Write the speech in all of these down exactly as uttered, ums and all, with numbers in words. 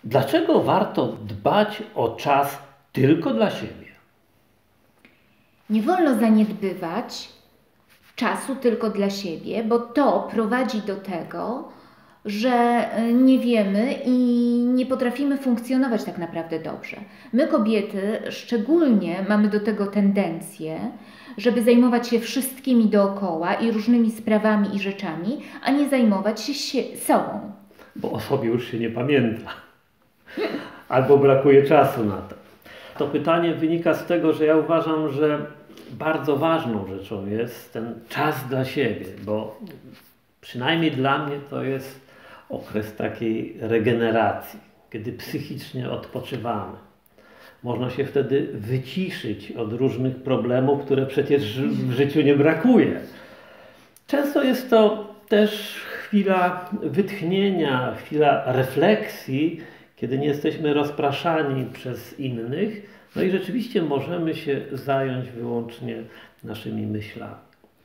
Dlaczego warto dbać o czas tylko dla siebie? Nie wolno zaniedbywać czasu tylko dla siebie, bo to prowadzi do tego, że nie wiemy i nie potrafimy funkcjonować tak naprawdę dobrze. My kobiety szczególnie mamy do tego tendencję, żeby zajmować się wszystkimi dookoła i różnymi sprawami i rzeczami, a nie zajmować się sie- sobą. Bo o sobie już się nie pamięta. Albo brakuje czasu na to. To pytanie wynika z tego, że ja uważam, że bardzo ważną rzeczą jest ten czas dla siebie, bo przynajmniej dla mnie to jest okres takiej regeneracji, kiedy psychicznie odpoczywamy. Można się wtedy wyciszyć od różnych problemów, które przecież w życiu nie brakuje. Często jest to też chwila wytchnienia, chwila refleksji, kiedy nie jesteśmy rozpraszani przez innych, no i rzeczywiście możemy się zająć wyłącznie naszymi myślami.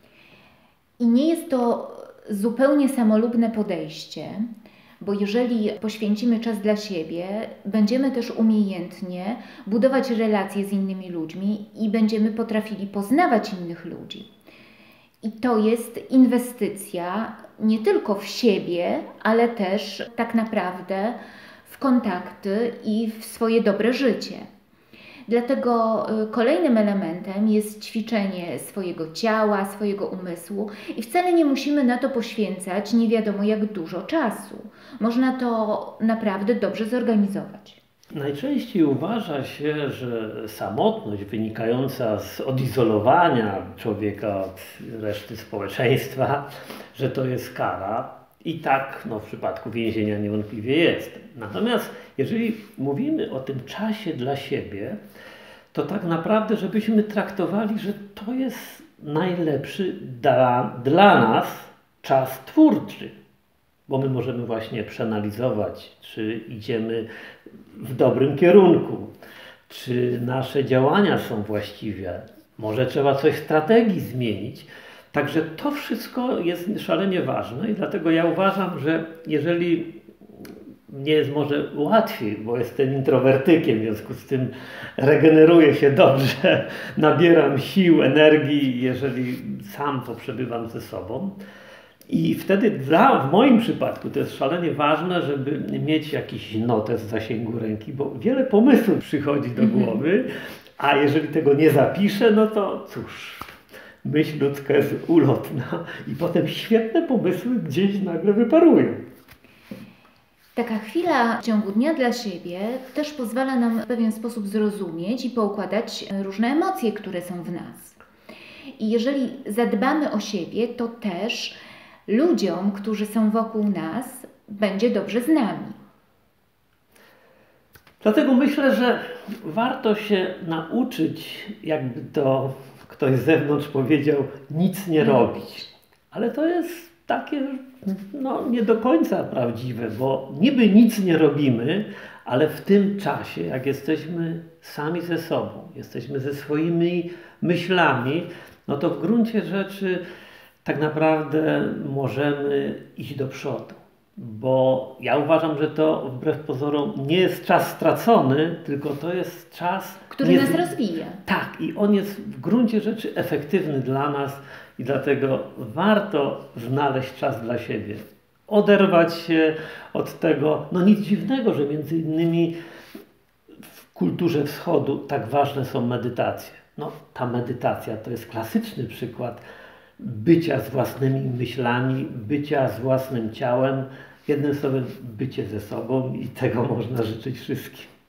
I nie jest to zupełnie samolubne podejście, bo jeżeli poświęcimy czas dla siebie, będziemy też umiejętnie budować relacje z innymi ludźmi i będziemy potrafili poznawać innych ludzi. I to jest inwestycja nie tylko w siebie, ale też tak naprawdę w kontakty i w swoje dobre życie. Dlatego kolejnym elementem jest ćwiczenie swojego ciała, swojego umysłu i wcale nie musimy na to poświęcać nie wiadomo jak dużo czasu. Można to naprawdę dobrze zorganizować. Najczęściej uważa się, że samotność wynikająca z odizolowania człowieka od reszty społeczeństwa, że to jest kara. I tak no, w przypadku więzienia niewątpliwie jest. Natomiast jeżeli mówimy o tym czasie dla siebie, to tak naprawdę, żebyśmy traktowali, że to jest najlepszy dla, dla nas czas twórczy. Bo my możemy właśnie przeanalizować, czy idziemy w dobrym kierunku, czy nasze działania są właściwe. Może trzeba coś w strategii zmienić. Także to wszystko jest szalenie ważne i dlatego ja uważam, że jeżeli mnie jest może łatwiej, bo jestem introwertykiem, w związku z tym regeneruję się dobrze, nabieram sił, energii, jeżeli sam to przebywam ze sobą. I wtedy dla, w moim przypadku to jest szalenie ważne, żeby mieć jakiś notes w zasięgu ręki, bo wiele pomysłów przychodzi do głowy, a jeżeli tego nie zapiszę, no to cóż, myśl ludzka jest ulotna i potem świetne pomysły gdzieś nagle wyparują. Taka chwila w ciągu dnia dla siebie też pozwala nam w pewien sposób zrozumieć i poukładać różne emocje, które są w nas. I jeżeli zadbamy o siebie, to też ludziom, którzy są wokół nas, będzie dobrze z nami. Dlatego myślę, że warto się nauczyć, jakby to ktoś z zewnątrz powiedział, nic nie robić. Ale to jest takie no, nie do końca prawdziwe, bo niby nic nie robimy, ale w tym czasie, jak jesteśmy sami ze sobą, jesteśmy ze swoimi myślami, no to w gruncie rzeczy tak naprawdę możemy iść do przodu. Bo ja uważam, że to wbrew pozorom nie jest czas stracony, tylko to jest czas, który nie... nas rozwija. Tak, i on jest w gruncie rzeczy efektywny dla nas i dlatego warto znaleźć czas dla siebie. Oderwać się od tego, no nic dziwnego, że między innymi w kulturze wschodu tak ważne są medytacje. No ta medytacja to jest klasyczny przykład bycia z własnymi myślami, bycia z własnym ciałem, jednym słowem bycie ze sobą i tego można życzyć wszystkim.